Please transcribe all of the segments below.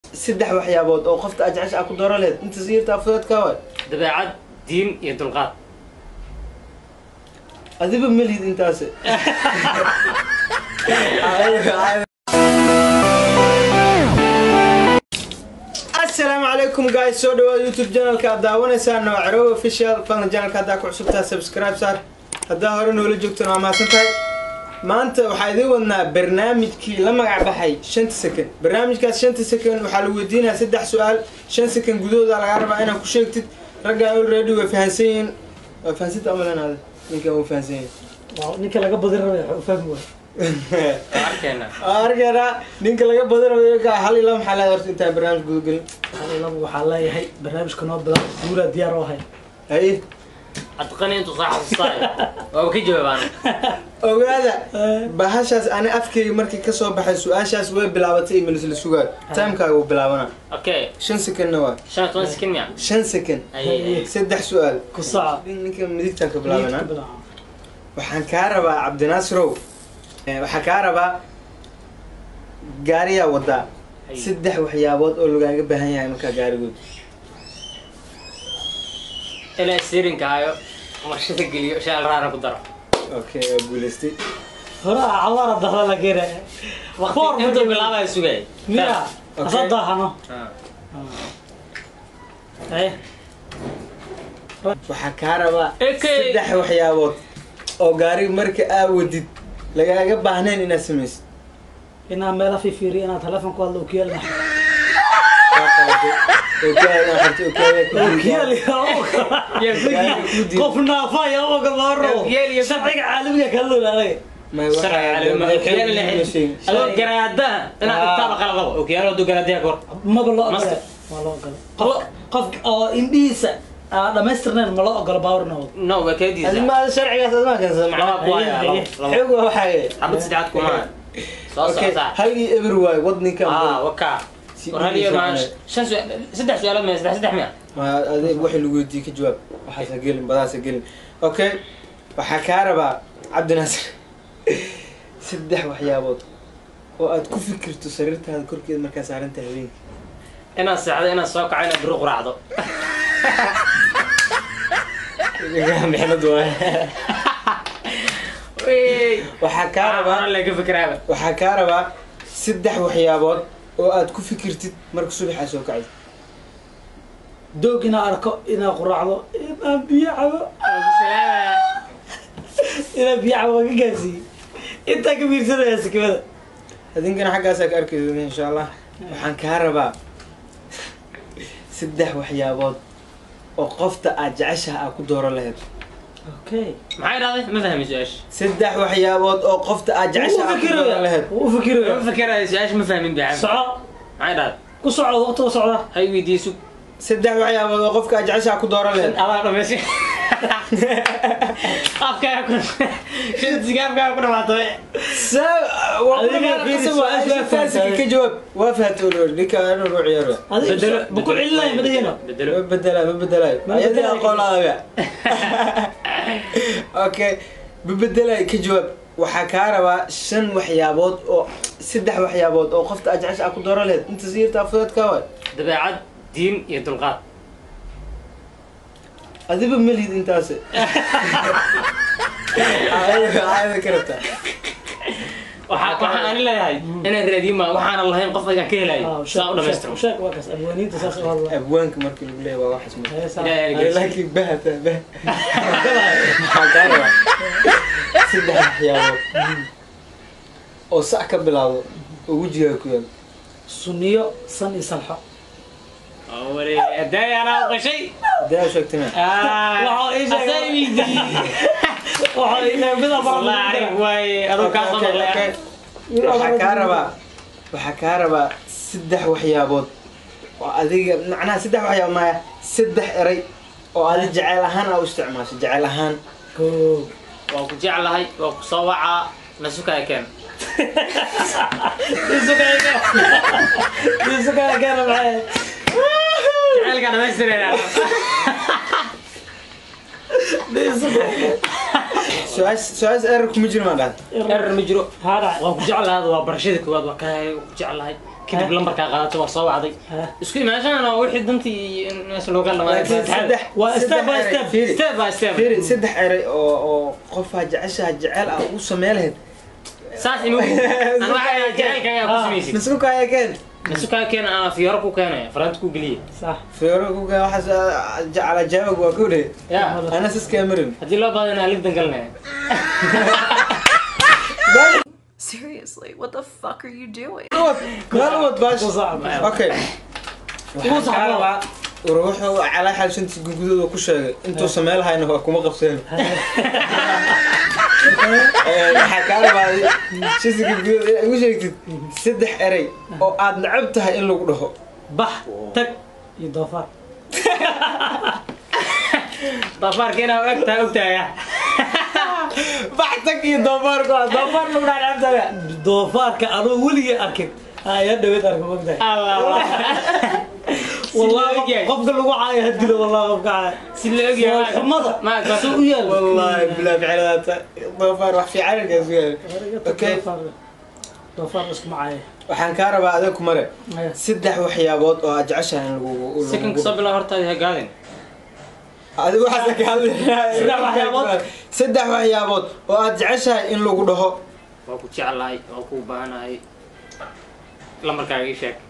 saddex waxyaabood oo qofta ajcash ku dooran leed inta siirta afudadka way dabeecad diin iyo dulqaad adiba malid intaas السلام عليكم guys soo dhawaad YouTube channel-ka daawanaysaa Noocro official fan channel-ka hada ku cusubtaa subscribe saar hada hore noola joogtaan waa maasantahay maanta waxa idin wadnaa barnaamijkii la magac baxay 5 second barnaamijkaas 5 second waxa la weydiinaa saddex su'aal 5 second gudahooda laga rabaa inaad ku sheegtid ragga already way fahansan fahansita amalanaada ninka uu fahansan ninka laga badin rabay wuxuu fahmi waay arkeena ninka laga badan rabay ka hal ila maxaa la horta inta barnaamij guud galin hal ila waxa la yahay barnaamijka noo badan duula diyaar oo hay hay adqani intu saax saay oo ka jawaabaan ogaada bahashaas ana afkayga markii ka soo baxay su'aashaas way bilaabatay email la sugaa timekaaga uu bilaabana okay 5 second waa 5 second ya 5 second saddex su'aal ku saac ninka midigta ka bilaabana waxaan ka rabaa Cabdinaasrow waxaa ka rabaa gaariya wada saddex waxyaabood oo lagaaga baahan yahay marka gaarigood ila steering kaayo marshada geliyo shaal raara ku daro okay guuleystay hora awara dahla la geera waqti inta bilaabay sugay miya asada hano waxaa ka rabaa saddex waxyaabood oo gaari marka aad wadid lagaaga baahneen inaad samaysid inaa meel fi fiiri inaa telefoon ku hadlo kiyalna qofna faya oo galaro sharciga caalamiga ka loolalay ma waxa garaada ina taaba qalado oo kiyaalo do garaada kor ma qof oo indiisa dhamaystirnaan ma loo ogolo baawrna no waa keediisa adima sharcigaas adma kan macnaha kuwaya xoog waxa abad sidaad kuma soo socda halgi everywhere wadninka waka ورهالي ماش شن سدح سؤالات ما سدح مية ما هذا واحد اللي يديك جواب واحد سجل بدأ سجل أوكي وحكاربا عبد الناصر سدح وحيابط وأتكون فكرة تسررت هذا كل كده مركز عرنت هذين أنا سعد أنا ساق عين بروق رعضه محمد وحكاربا سدح وحيابط oo aad ku fikirtid marka subaxa soo kacay doog ina arko ina quraacdo ina biyaco ina biyaco ka gaarsi inta ka miirsanaya sakada adinkana xaggaas ka arkaydo insha Allah waxaan ka rabaa saddex waxyaabood oo qofta aad jeceshahay ku dooran lahayd okay maxay raday ma fahmayso ايش saddex waxyaabood oo qofta aad jeceshahay ku dooran lahayd oo fikirayso ايش ma fahmin baa soco maxay raday ku soco waqti ku socda hay weydiiso saddex waxyaabood oo qofka aad jeceshahay ku dooran lahayd Allah dhameysay afka ku shid sigaarka ku dhamaatay ka jawaab waa fahatay ninka inuu ciyaaro bedelo buku cilay madayna bedela ayada qolaaga okay bedela ka jawaab waxa ka rabaa shan waxyaabood oo saddex waxyaabood oo qofta aad jeceshahay ku dooran lahayd inta siirta afudadka way dabeecad diin iyo dulqaad adiba malid intaas ayada karabta waxaan leeyahay inaan raadiyo ma waxaan lahayn qof aan ka helay saa u dhameystiro sheeg waa kaas abwaaniinta saas oo hadla abwaanka markii lagu leeyahay waa wax isma laakiin bahata saddex waxyaabood oo sac ka bilaawdo oo wejiga ku yaal sunniyo san iyo salxo أولي أداي أنا وقشي ده شكتنا أسايدي وحنا بدا الله عليك واي أروح كاسة وحكاربا سدح وحيابود وأذيك معناها سدح وحياب ما سدح إري وهذا جعلهان أو استعماش جعلهان وجعل هاي وصوعة نسوكها كان نسوكها كان معايا جعلك أنا ما يصير أنا سؤال إرك مجرم هذا إر مجرو هذا وجعل هذا وبرشيدك وجعل هاي kadib lambarkaa qaadato waa soo wacday isku imaashana wixii dantii meesha looga saddex waa step by step step by step fiiri saddex eray oo qofaa jeceshaha jecel ah ugu samee lahayd saas inuu aan waxaa jecelka ayaa ku samaysid masuuka ayaa keen masuuka keena aan fiiro ku keenaya faranta ku geliye صح fiiro ku keen waxaas jecela jawaab waa ku dheh ya ana siska marin haddii loo baahdo inaan lifdan galnaya Seriously, what the fuck are you doing? galwad bash صعب okay Ugu saxba. ruuxu cala xal shanti gudgudooda ku sheegay intuu sameel hayna waa kuma qabseen waxa ka rabaaday shanti gudgudooda ugu sheegtid saddex eray oo aad nacab tahay in lagu dhaho bax tag iyo doofaar doofaarkeena ogtahay baxtag iyo doofaarku doofaar lagu dhaacabtaga doofaarka anuu weligay arkin ayaa dhaweyd arka magtahay allah والله قبل الوعي هدله والله قبل سلوك يا مضى ما قصو ويا والله بلا فعلات ضفار wax fiican ka su'aal okay doofaar isku macay waxaan ka rabaa adeeg ku mare saddex waxyaabood oo aad jeceshahay lagu second sabila hortaada ha gaadin adigu waxa ka hadlay saddex waxyaabood oo aad jeceshahay in lagu dhaho waa ku jecelahay waa ku baahanahay lambarkaaga ii sheeg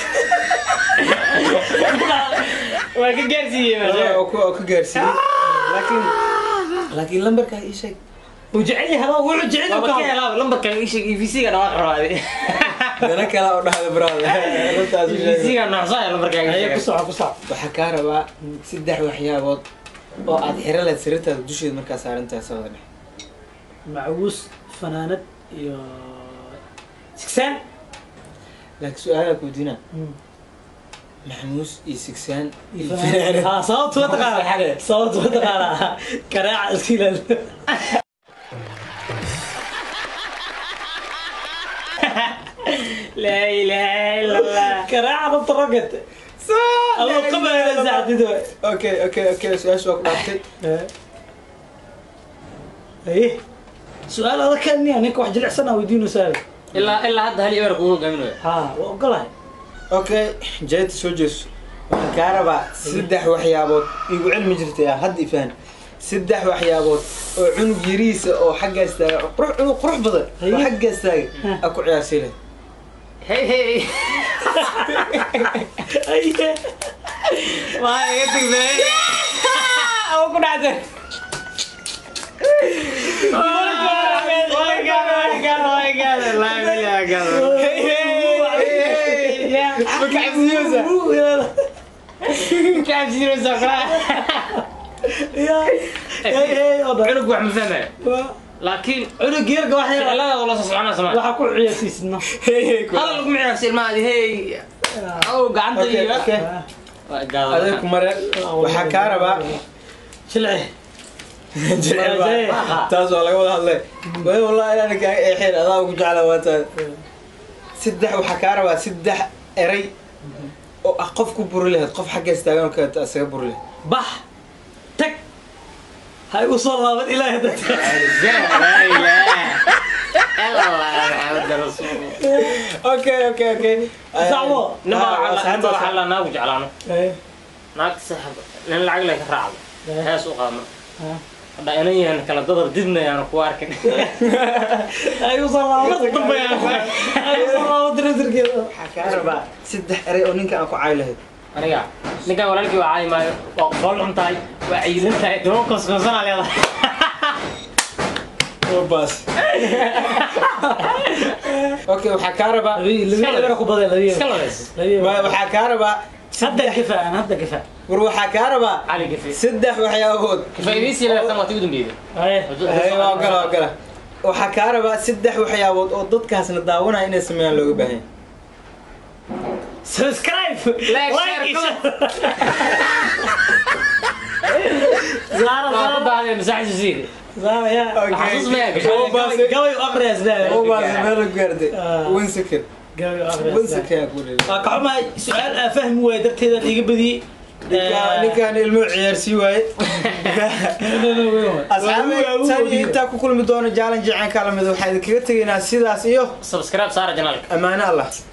waa ka gaarsiiyey oo ka gaarsiiyey laakiin lambarkaaga ii sheeg وجعلي هذا وجعلي waa ka helaa lambarkaaga ii sheeg EVC-ga dhawaaq rabaaday dana kala oo dhahda brother runtaas EVC-ga noocsan lambarkaaga ii sheeg كسع waxa ka rabaa saddex waxyaabood oo aad xiro leed sirtaada dusheed markaa saaran tahay sabada معوس فنانة يا سكسان لكن سؤالك ودينا محموس إيسكسان ها صوت وتقال صوت وتقال كراع اسكيل لا اله الا الله كراع بطرقت الله قبل زعت دو اوكي سؤال وقتي ايه سؤال هذا كان يعني واحد جلع سنه ويدينه سؤال الا هذا هل يورق هو قامنه ها وقلها اوكي جيت سوجس كهرباء سدح وحيابود igu cilmi jirtay hadda ifaan saddex waxyaabood oo cunug yariis oo xagga istaaga qurux badan oo xagga istaaga aku ciyaarsiilay هي ايه ما يتقبل او كنت عنق واحد مثلا لكن عنق يرقى واحد لا والله سبحان الله راح اكون عياسيسنا هذا لكم عياسي ما هي او قعدتي adeeg mare waxa ka rabaa شلعه taas waa laga wada hadlay wallahi inaan ka xeel adaa ugu jeclaa waata saddex waxa ka rabaa saddex eray oo qof ku buri lahayd qof xagga istaagan ka asaga buri lahayd بح تك هاي وصل الله الى هذا لا اله الا الله محمد رسول الله اوكي صعبه نما حلا ناو جعلانو ايه naag saxab lan lacag leh ka raacdo hees u qaadno hada inayaan kala dadar didnayaan ku arkin هاي وصل الله طبيان هاي وصل الله درسركيد waxa ka rabaa saddex eray oo ninka aan ku caay lahayd aniga ninkan walaalkii waa caay maayo waa qool cuntaay waa ciidan tahay doo koskosana leedahay oo baas okay waxa ka rabaa لبي ku baday labiye iska labeys waxa ka rabaa هذا كفاء هذا كفاء war waxa ka rabaa cali gafi saddex waxyaabood faa'iideysi la tan waati udun biida ايه waa gala waxa ka rabaa saddex waxyaabood oo dadkaasna daawanaya inay sameeyaan looga baahan yahay سبسكرايب لايك شير زارة بعد مساحة زيادة زارة يا حاسس ما ياكل قوي وأقرأ أسباب oo baas meel gaarday win second قوي وأقرأ win أسباب second ku leeyahay كعما سؤال أفهم ويدرت هذا اللي قبدي ninkaan ilmo ciyaarsii waaye asxaabi tani intaa ku kulmi doono jaalan jicaan kala mid waxaan kaga tegaynaa sidaas iyo سبسكرايب صار جنالك amaano allah